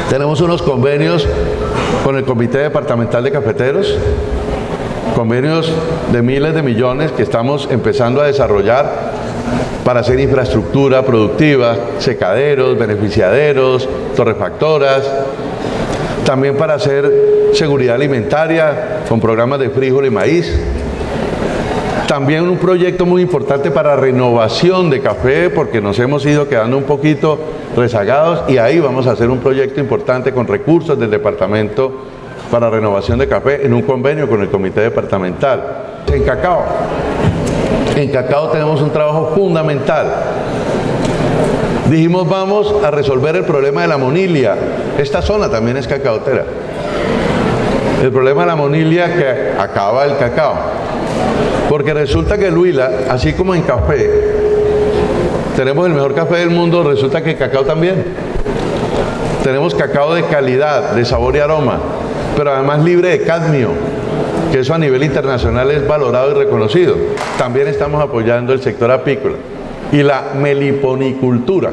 Tenemos unos convenios con el Comité Departamental de Cafeteros, convenios de miles de millones que estamos empezando a desarrollar para hacer infraestructura productiva, secaderos, beneficiaderos, torrefactoras, también para hacer seguridad alimentaria con programas de frijol y maíz. También un proyecto muy importante para renovación de café, porque nos hemos ido quedando un poquito rezagados, y ahí vamos a hacer un proyecto importante con recursos del departamento para renovación de café en un convenio con el Comité Departamental. En cacao tenemos un trabajo fundamental. Dijimos, vamos a resolver el problema de la monilia. Esta zona también es cacaotera. El problema de la monilia que acaba el cacao. Porque resulta que el Huila, así como en café, tenemos el mejor café del mundo, resulta que cacao también. Tenemos cacao de calidad, de sabor y aroma, pero además libre de cadmio, que eso a nivel internacional es valorado y reconocido. También estamos apoyando el sector apícola y la meliponicultura,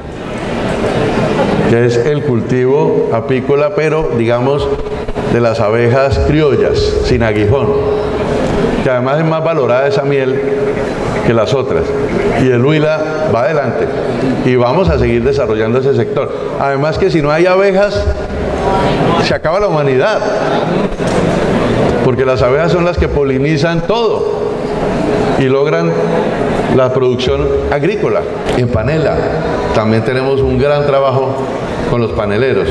que es el cultivo apícola, pero digamos de las abejas criollas, sin aguijón, que además es más valorada esa miel que las otras. Y el Huila va adelante y vamos a seguir desarrollando ese sector. Además que si no hay abejas, se acaba la humanidad, porque las abejas son las que polinizan todo y logran la producción agrícola. En panela también tenemos un gran trabajo con los paneleros.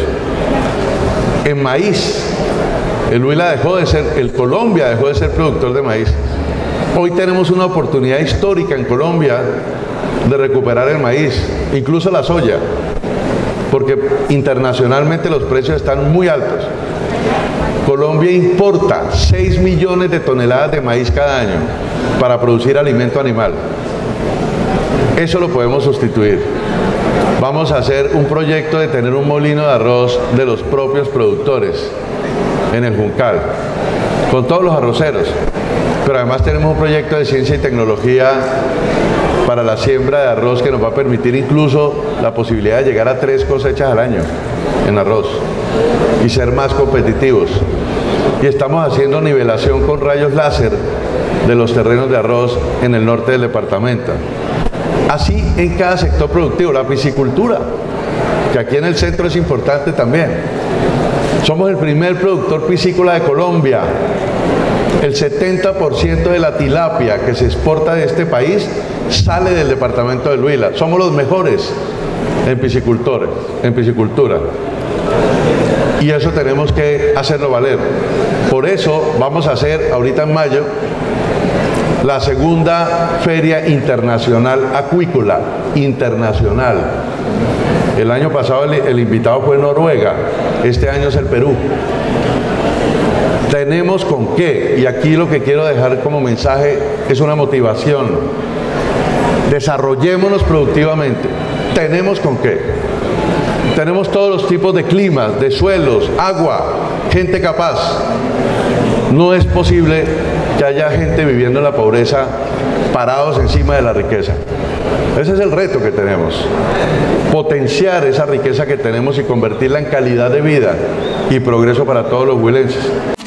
En maíz, el Huila dejó de ser, Colombia dejó de ser productor de maíz. Hoy tenemos una oportunidad histórica en Colombia de recuperar el maíz, incluso la soya, porque internacionalmente los precios están muy altos. Colombia importa 6 millones de toneladas de maíz cada año para producir alimento animal. Eso lo podemos sustituir. Vamos a hacer un proyecto de tener un molino de arroz de los propios productores en el Juncal, con todos los arroceros. Pero además tenemos un proyecto de ciencia y tecnología para la siembra de arroz que nos va a permitir incluso la posibilidad de llegar a 3 cosechas al año en arroz y ser más competitivos. Y estamos haciendo nivelación con rayos láser de los terrenos de arroz en el norte del departamento. Así en cada sector productivo, la piscicultura, que aquí en el centro es importante también. Somos el primer productor piscícola de Colombia. El 70% de la tilapia que se exporta de este país sale del departamento del Huila. Somos los mejores en piscicultura. Y eso tenemos que hacerlo valer. Por eso vamos a hacer ahorita en mayo la segunda Feria Internacional Acuícola Internacional. El año pasado el invitado fue Noruega, este año es el Perú. Tenemos con qué, y aquí lo que quiero dejar como mensaje es una motivación. Desarrollémonos productivamente, tenemos con qué. Tenemos todos los tipos de climas, de suelos, agua, gente capaz. No es posible que haya gente viviendo en la pobreza parados encima de la riqueza. Ese es el reto que tenemos. Potenciar esa riqueza que tenemos y convertirla en calidad de vida y progreso para todos los huilenses.